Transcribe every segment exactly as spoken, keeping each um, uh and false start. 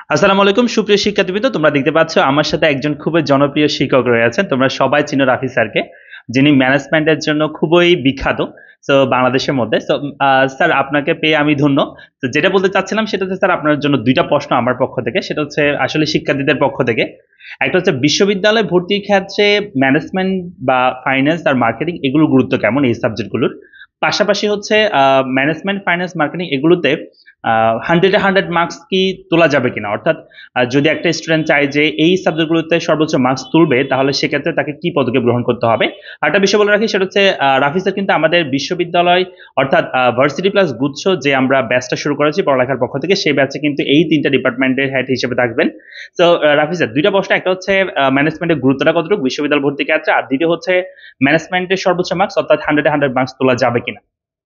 আসসালামু আলাইকুম সুপ্রিয় শিক্ষার্থীবৃন্দ, তোমরা দেখতে পাচ্ছ আমার সাথে একজন খুবই জনপ্রিয় শিক্ষক রয়েছেন। তোমরা সবাই চিনো রাফি স্যারকে, যিনি ম্যানেজমেন্টের জন্য খুবই বিখ্যাত তো বাংলাদেশের মধ্যে। তো স্যার, আপনাকে পেয়ে আমি ধন্য। তো যেটা বলতে চাচ্ছিলাম সেটা হচ্ছে স্যার, আপনার জন্য দুইটা প্রশ্ন আমার পক্ষ থেকে। সেটা হচ্ছে আসলে শিক্ষার্থীদের পক্ষ থেকে। একটা হচ্ছে বিশ্ববিদ্যালয়ে ভর্তির ক্ষেত্রে ম্যানেজমেন্ট বা ফাইন্যান্স আর মার্কেটিং এগুলোর গুরুত্ব কেমন এই সাবজেক্টগুলোর। পাশাপাশি হচ্ছে ম্যানেজমেন্ট, ফাইন্যান্স, মার্কেটিং এগুলোতে হান্ড্রেডে হান্ড্রেড মার্কস কি তোলা যাবে কিনা, অর্থাৎ আহ, যদি একটা স্টুডেন্ট চায় যে এই সাবজেক্টগুলোতে সর্বোচ্চ মার্কস তুলবে তাহলে সেক্ষেত্রে তাকে কি পদক্ষেপ গ্রহণ করতে হবে। আর একটা বিষয় বলে রাখি, সেটা হচ্ছে আহ, রাফি স্যার কিন্তু আমাদের বিশ্ববিদ্যালয় অর্থাৎ ভার্সিটি প্লাস গুচ্ছ যে আমরা ব্যাচটা শুরু করেছি পড়ালেখার পক্ষ থেকে, সেই ব্যাচে কিন্তু এই তিনটা ডিপার্টমেন্টের হেড হিসেবে থাকবেন। তো রাফি স্যার, দুইটা প্রশ্ন, একটা হচ্ছে ম্যানেজমেন্টের গুরুত্বটা কতটুকু বিশ্ববিদ্যালয় ভর্তির ক্ষেত্রে, আর দ্বিতীয় হচ্ছে ম্যানেজমেন্টের সর্বোচ্চ মার্কস অর্থাৎ হান্ড্রেডে হান্ড্রেড মার্কস তোলা যাবে কিনা।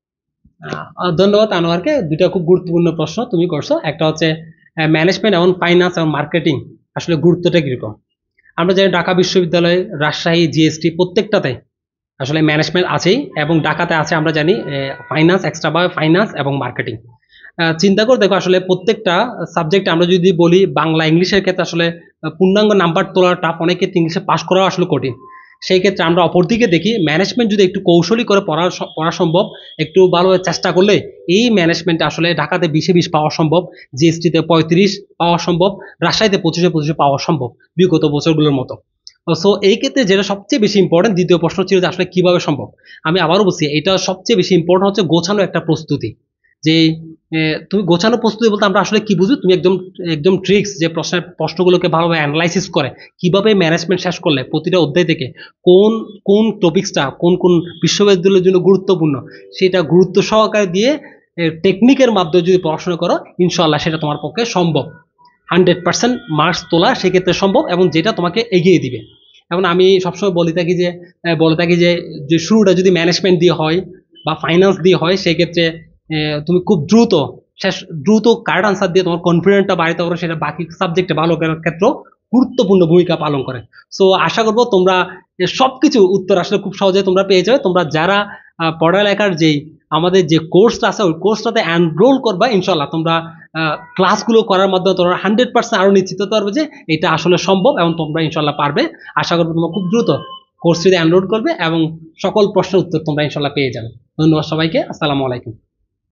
আহ, ধন্যবাদ আনোয়ারকে। দুইটা খুব গুরুত্বপূর্ণ প্রশ্ন তুমি করছো। একটা হচ্ছে ম্যানেজমেন্ট এবং ফাইন্যান্স এবং মার্কেটিং আসলে গুরুত্বটা কিরকম। আমরা জানি ঢাকা বিশ্ববিদ্যালয়, রাজশাহী, জিএসটি প্রত্যেকটাতে আসলে ম্যানেজমেন্ট আছেই, এবং ঢাকাতে আছে আমরা জানি ফাইন্যান্স, এক্সট্রা বা ফাইন্যান্স এবং মার্কেটিং। চিন্তা করে দেখো, আসলে প্রত্যেকটা সাবজেক্ট আমরা যদি বলি, বাংলা ইংলিশের ক্ষেত্রে আসলে পূর্ণাঙ্গ নাম্বার তোলা টাফ, অনেক ক্ষেত্রে ইংলিশে পাশ করাও আসলে কঠিন। সেই ক্ষেত্রে আমরা অপরদিকে দেখি, ম্যানেজমেন্ট যদি একটু কৌশলী করে পড়া পড়া সম্ভব, একটু ভালোভাবে চেষ্টা করলে এই ম্যানেজমেন্টে আসলে ঢাকাতে বিশে বিশ পাওয়া সম্ভব, জিএসটিতে পঁয়ত্রিশ পাওয়া সম্ভব, রাজশাহীতে পঁচিশে পঁচিশে পাওয়া সম্ভব বিগত বছরগুলোর মতো। সো এই ক্ষেত্রে যেটা সবচেয়ে বেশি ইম্পর্টেন্ট, দ্বিতীয় প্রশ্ন ছিল যে আসলে কিভাবে সম্ভব। আমি আবারও বলছি, এটা সবচেয়ে বেশি ইম্পর্টেন্ট হচ্ছে গোছানো একটা প্রস্তুতি। যে তুমি গোছানো প্রস্তুতি বলতে আমরা আসলে কি বুঝি, তুমি একদম একদম ট্রিক্স যে প্রশ্নের প্রশ্নগুলোকে ভালোভাবে অ্যানালাইসিস করে কিভাবে ম্যানেজমেন্ট শেষ করলে প্রতিটা অধ্যায় থেকে কোন কোন টপিক্সটা কোন কোন বিশ্ববিদ্যালয়ের জন্য গুরুত্বপূর্ণ, সেটা গুরুত্ব সহকারে দিয়ে টেকনিকের মাধ্যমে যদি পড়াশোনা করো, ইনশাল্লাহ সেটা তোমার পক্ষে সম্ভব। হান্ড্রেড পার্সেন্ট মার্কস তোলা সেক্ষেত্রে সম্ভব, এবং যেটা তোমাকে এগিয়ে দিবে। এখন আমি সবসময় বলে থাকি যে বলে থাকি যে যে শুরুটা যদি ম্যানেজমেন্ট দিয়ে হয় বা ফাইন্যান্স দিয়ে হয়, সেক্ষেত্রে তুমি খুব দ্রুত শেষ দ্রুত কারেক্ট আনসার দিয়ে তোমার কনফিডেন্সটা বাড়াতে পারো, সেটা বাকি সাবজেক্টে ভালো করার ক্ষেত্রেও গুরুত্বপূর্ণ ভূমিকা পালন করে। সো আশা করবো তোমরা সবকিছু উত্তর আসলে খুব সহজে তোমরা পেয়ে যাবে। তোমরা যারা পড়ালেখার যেই আমাদের যে কোর্সটা আছে ওই কোর্সটাতে এনরোল করবা, ইনশাল্লাহ তোমরা ক্লাসগুলো করার মাধ্যমে তোমরা হান্ড্রেড পার্সেন্ট আরো নিশ্চিত হতে পারবে যে এটা আসলে সম্ভব, এবং তোমরা ইনশাল্লাহ পারবে। আশা করবো তোমরা খুব দ্রুত কোর্সটিতে এনরোল করবে এবং সকল প্রশ্নের উত্তর তোমরা ইনশাল্লাহ পেয়ে যাবে। ধন্যবাদ সবাইকে। আসসালামু আলাইকুম।